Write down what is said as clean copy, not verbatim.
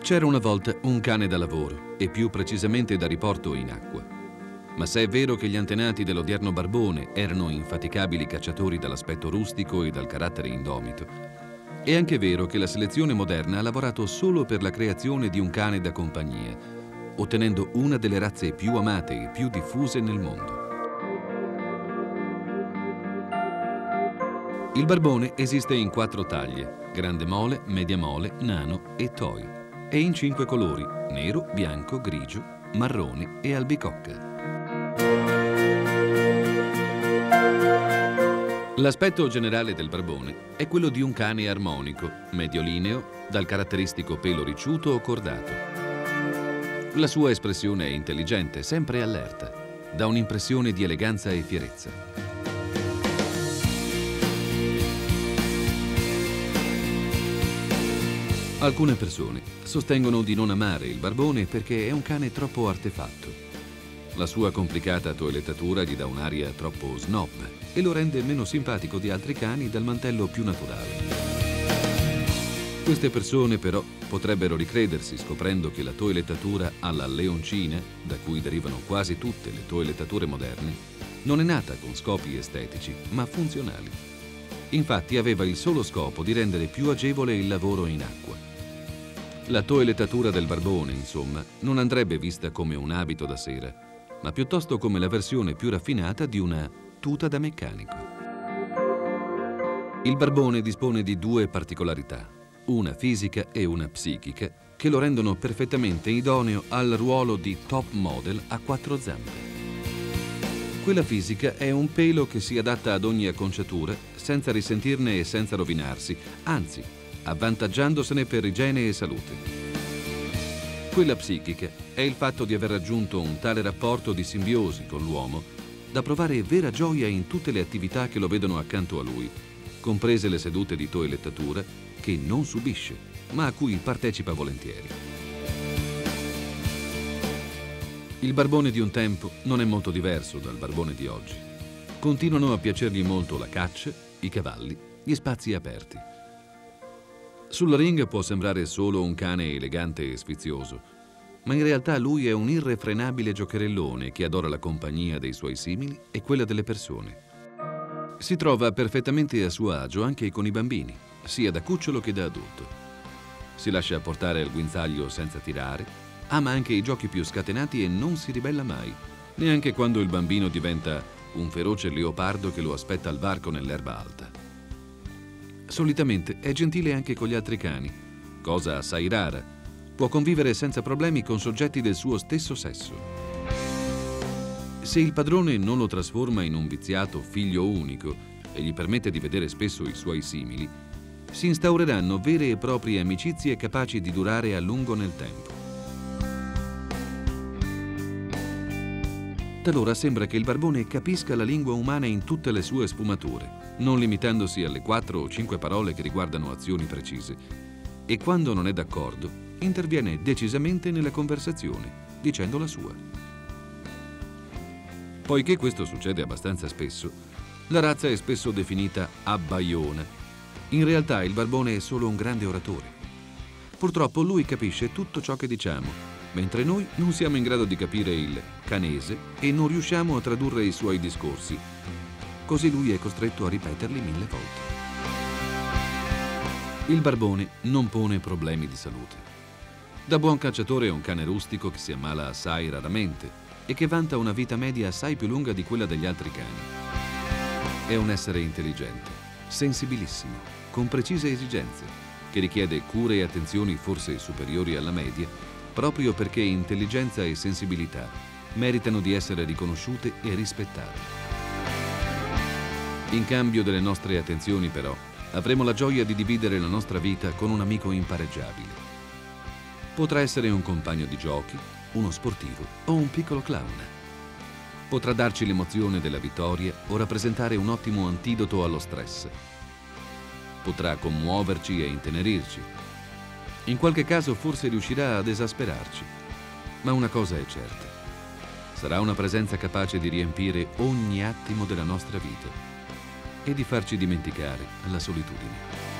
C'era una volta un cane da lavoro, e più precisamente da riporto in acqua. Ma se è vero che gli antenati dell'odierno barbone erano infaticabili cacciatori dall'aspetto rustico e dal carattere indomito, è anche vero che la selezione moderna ha lavorato solo per la creazione di un cane da compagnia, ottenendo una delle razze più amate e più diffuse nel mondo. Il barbone esiste in 4 taglie: grande mole, media mole, nano e toy, e in 5 colori: nero, bianco, grigio, marrone e albicocca. L'aspetto generale del barbone è quello di un cane armonico, mediolineo, dal caratteristico pelo ricciuto o cordato. La sua espressione è intelligente, sempre allerta, dà un'impressione di eleganza e fierezza. Alcune persone sostengono di non amare il barbone perché è un cane troppo artefatto. La sua complicata toelettatura gli dà un'aria troppo snob e lo rende meno simpatico di altri cani dal mantello più naturale. Queste persone però potrebbero ricredersi scoprendo che la toelettatura alla leoncina, da cui derivano quasi tutte le toelettature moderne, non è nata con scopi estetici, ma funzionali. Infatti aveva il solo scopo di rendere più agevole il lavoro in acqua. La toelettatura del barbone, insomma, non andrebbe vista come un abito da sera, ma piuttosto come la versione più raffinata di una tuta da meccanico. Il barbone dispone di 2 particolarità, una fisica e una psichica, che lo rendono perfettamente idoneo al ruolo di top model a 4 zampe. Quella fisica è un pelo che si adatta ad ogni acconciatura senza risentirne e senza rovinarsi, anzi, avvantaggiandosene per igiene e salute. Quella psichica è il fatto di aver raggiunto un tale rapporto di simbiosi con l'uomo da provare vera gioia in tutte le attività che lo vedono accanto a lui, comprese le sedute di toelettatura che non subisce, ma a cui partecipa volentieri. Il barbone di un tempo non è molto diverso dal barbone di oggi. Continuano a piacergli molto la caccia, i cavalli, gli spazi aperti. Sul ring può sembrare solo un cane elegante e sfizioso, ma in realtà lui è un irrefrenabile giocherellone che adora la compagnia dei suoi simili e quella delle persone. Si trova perfettamente a suo agio anche con i bambini, sia da cucciolo che da adulto. Si lascia portare al guinzaglio senza tirare, ama anche i giochi più scatenati e non si ribella mai, neanche quando il bambino diventa un feroce leopardo che lo aspetta al varco nell'erba alta. Solitamente è gentile anche con gli altri cani, cosa assai rara. Può convivere senza problemi con soggetti del suo stesso sesso. Se il padrone non lo trasforma in un viziato figlio unico e gli permette di vedere spesso i suoi simili, si instaureranno vere e proprie amicizie capaci di durare a lungo nel tempo. Talora sembra che il barbone capisca la lingua umana in tutte le sue sfumature, non limitandosi alle 4 o 5 parole che riguardano azioni precise, e quando non è d'accordo interviene decisamente nella conversazione, dicendo la sua. Poiché questo succede abbastanza spesso, la razza è spesso definita abbaiona. In realtà il barbone è solo un grande oratore. Purtroppo lui capisce tutto ciò che diciamo, mentre noi non siamo in grado di capire il canese e non riusciamo a tradurre i suoi discorsi. Così lui è costretto a ripeterli 1000 volte. Il barbone non pone problemi di salute. Da buon cacciatore è un cane rustico che si ammala assai raramente e che vanta una vita media assai più lunga di quella degli altri cani. È un essere intelligente, sensibilissimo, con precise esigenze, che richiede cure e attenzioni forse superiori alla media, proprio perché intelligenza e sensibilità meritano di essere riconosciute e rispettate. In cambio delle nostre attenzioni, però, avremo la gioia di dividere la nostra vita con un amico impareggiabile. Potrà essere un compagno di giochi, uno sportivo o un piccolo clown. Potrà darci l'emozione della vittoria o rappresentare un ottimo antidoto allo stress. Potrà commuoverci e intenerirci. In qualche caso forse riuscirà ad esasperarci, ma una cosa è certa: sarà una presenza capace di riempire ogni attimo della nostra vita e di farci dimenticare la solitudine.